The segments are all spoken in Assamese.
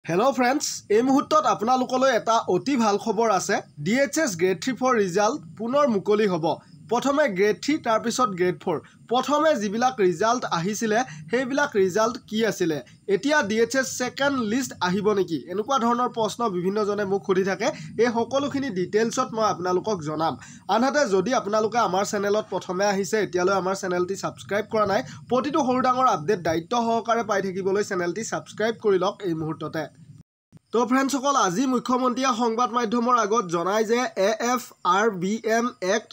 Hello friends, এই মুহূৰ্তত আপোনালোকলৈ এটা অতি ভাল খবৰ আছে। DHS Grade 3 for result পুনৰ মুকলি হ'ব। প্ৰথমে Grade 3 তাৰ পিছত Grade 4। প্ৰথমে যিবিলাক ৰিজাল্ট আহিছিলে সেইবিলাক ৰিজাল্ট কি আছিলে? এতিয়া DHS সেকেন্ড লিষ্ট আহিব নেকি? এনেকুৱা ধৰণৰ প্ৰশ্ন বিভিন্নজনে মোক সুধি থাকে। এই সকলোখিনি ডিটেইলছত মই আপোনালোকক জনাম। আনহাতে যদি আপোনালোকে আমাৰ চেনেলত প্ৰথমে আহিছে এতিয়ালৈ আমাৰ চেনেলটি সাবস্ক্ৰাইব কৰা নাই, প্ৰতিটো সৰু ডাঙৰ আপডেট দায়িত্ব সহকাৰে পাই থাকিবলৈ চেনেলটি সাবস্ক্ৰাইব কৰি লওক এই মুহূৰ্ততে। তো ফ্ৰেণ্ডসকল, আজি মুখ্যমন্ত্ৰীয়ে সংবাদ মাধ্যমৰ আগত জনায় যে AFRBM Act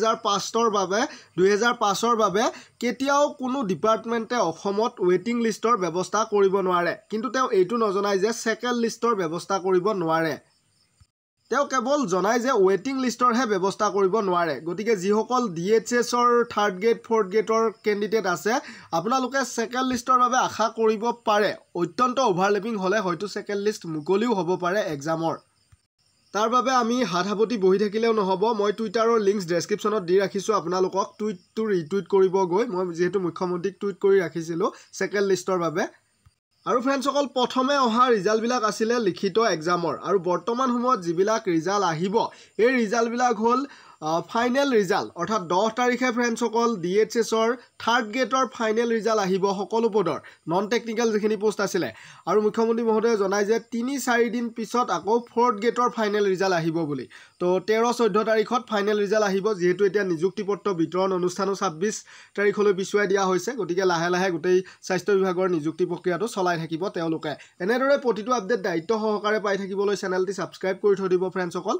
2005 বাবে কেতিয়াও কোনো ডিপাৰ্টমেণ্টে অসমত ৱেটিং লিষ্টৰ ব্যৱস্থা কৰিব নোৱাৰে। কিন্তু তেওঁ এইটো নজনায় যে সেকেন্ড লিষ্টৰ ব্যৱস্থা কৰিব নোৱাৰে। তেওঁ কেৱল জনায় যে ৱেটিং লিষ্টৰহে ব্যৱস্থা কৰিব নোৱাৰে। গতিকে যিসকল DHSৰ 3rd গ্ৰেড 4th গ্ৰেডৰ কেণ্ডিডেট আছে আপোনালোকে সেকেন্ড লিষ্টৰ বাবে আশা কৰিব পাৰে। অত্যন্ত অভাৰলেপিং হ'লে হয়তো সেকেন্ড লিষ্ট মুকলিও হ'ব পাৰে এক্সামৰ। তাৰ বাবে আমি হাতহাপতি বহি থাকিলেও নহ'ব। মই টুইটাৰৰ লিংকছ ডেছক্ৰিপশ্যনত দি ৰাখিছোঁ, আপোনালোকক টুইটটো ৰিটুইট কৰিব গৈ। মই যিহেতু মুখ্যমন্ত্ৰীক টুইট কৰি ৰাখিছিলোঁ সেকেন্ড লিষ্টৰ বাবে। আৰু ফ্ৰেণ্ডসকল, প্ৰথমে অহা ৰিজাল্টবিলাক আছিলে লিখিত এক্সামৰ। আৰু বৰ্তমান সময়ত যিবিলাক ৰিজাল্ট আহিব এই ৰিজাল্টবিলাক হ'ল ফাইনেল ৰিজাল্ট, অৰ্থাৎ 10 তাৰিখে ফ্ৰেণ্ডসকল DHSৰ 3rd গ্ৰেডৰ ফাইনেল ৰিজাল্ট আহিব সকলো পদৰ, নন টেকনিকেল যিখিনি পোষ্ট আছিলে। আৰু মুখ্যমন্ত্ৰী মহোদয়ে জনায় যে 3-4 দিন পিছত আকৌ 4th গ্ৰেডৰ ফাইনেল ৰিজাল্ট আহিব বুলি। তো 13-14 তাৰিখত ফাইনেল ৰিজাল্ট আহিব। যিহেতু এতিয়া নিযুক্তিপত্ৰ বিতৰণ অনুষ্ঠানো 26 তাৰিখলৈ পিছুৱাই দিয়া হৈছে, গতিকে লাহে লাহে গোটেই স্বাস্থ্য বিভাগৰ নিযুক্তি প্ৰক্ৰিয়াটো চলাই থাকিব তেওঁলোকে। এনেদৰে প্ৰতিটো আপডেট দায়িত্ব সহকাৰে পাই থাকিবলৈ চেনেলটি সাবস্ক্ৰাইব কৰি থৈ দিব ফ্ৰেণ্ডসকল।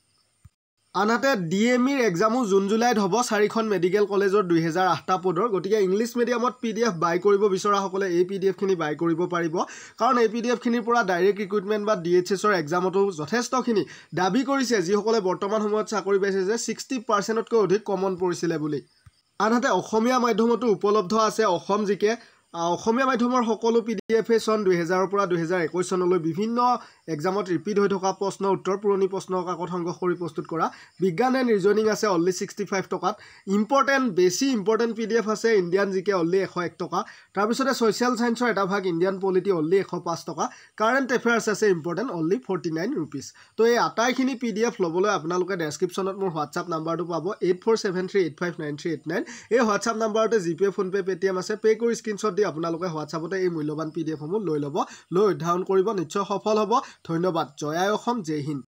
আনহাতে DMEৰ এক্সামো জুন জুলাইত হ'ব 4খন মেডিকেল কলেজৰ 2008টা পদৰ। গতিকে ইংলিছ মিডিয়ামত PDF বাই কৰিব বিচৰাসকলে এই PDFখিনি বাই কৰিব পাৰিব, কাৰণ এই PDFখিনিৰ পৰা ডাইৰেক্ট ৰিক্ৰুইটমেণ্ট বা DHSৰ এক্সামতো যথেষ্টখিনি দাবী কৰিছে যিসকলে বৰ্তমান সময়ত চাকৰি পাইছে যে 60%তকৈ অধিক কমন পৰিছিলে বুলি। আনহাতে অসমীয়া মাধ্যমতো উপলব্ধ আছে অসম জিকে। অসমীয়া মাধ্যমৰ সকলো PDF চন 2000ৰ পৰা 2021 চনলৈ বিভিন্ন এক্সামত ৰিপিট হৈ থকা প্ৰশ্ন উত্তৰ, পুৰণি প্ৰশ্ন কাকত সংগ্ৰহ কৰি প্ৰস্তুত কৰা। বিজ্ঞান এণ্ড ৰিজনিং আছে অনলি 65 টকাত। বেছি ইম্পৰ্টেণ্ট PDF আছে ইণ্ডিয়ান জিকে অনলি 101 টকা। তাৰপিছতে ছ'চিয়েল ছায়েন্সৰ এটা ভাগ ইণ্ডিয়ান পলিটি অনলি 105 টকা। কাৰেণ্ট এফেয়াৰ্ছ আছে ইম্পৰ্টেণ্ট অনলি 49 ৰুপিজ। তো এই আটাইখিনি PDF ল'বলৈ আপোনালোকে ডেছক্ৰিপশ্যনত মোৰ হোৱাটছআপ নাম্বাৰটো পাব 8473859389। এই হোৱাটছআপ নাম্বাৰতে জিপে, ফোনপে, পেটিএম আছে। পে' কৰি স্ক্ৰীনশ্বট দি আপোনালোকে হোৱাটছআপতে এই মূল্যৱান PDF সমূহ লৈ ল'ব, লৈ অধ্যয়ন কৰিব, নিশ্চয় সফল হ'ব। ধন্যবাদ। জয় আই অসম, জয় হিন্দ।